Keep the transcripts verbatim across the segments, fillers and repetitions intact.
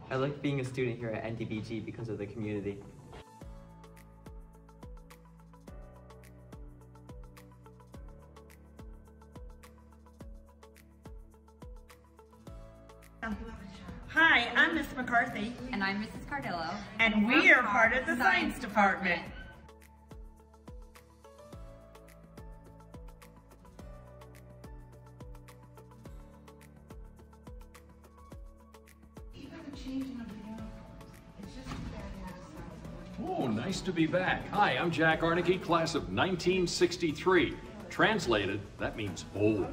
I like being a student here at N D B G because of the community. Hi, I'm Miss McCarthy. And I'm Missus Cardillo. And we are part of the Science Department. Oh, nice to be back. Hi, I'm Jack Arneke, class of nineteen sixty-three. Translated, that means old.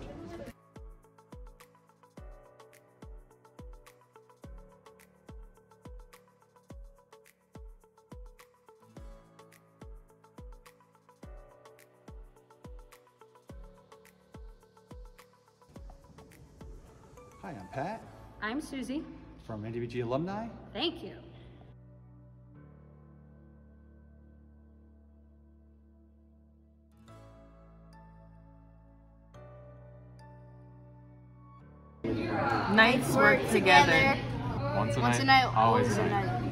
Hi, I'm Pat I'm Susie. from N D B G alumni. Thank you. Nights work together. Once a Once night, a night, always always a a night. night.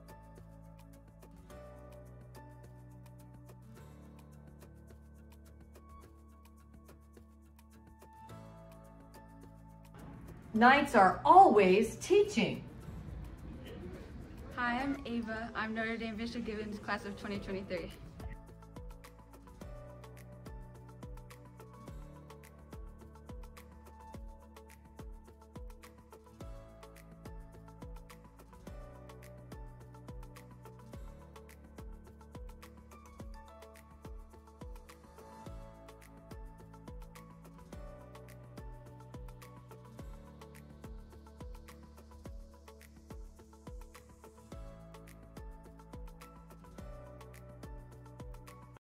Nights are always teaching. Hi, I'm Ava. I'm Notre Dame Bishop Gibbons, class of twenty twenty-three.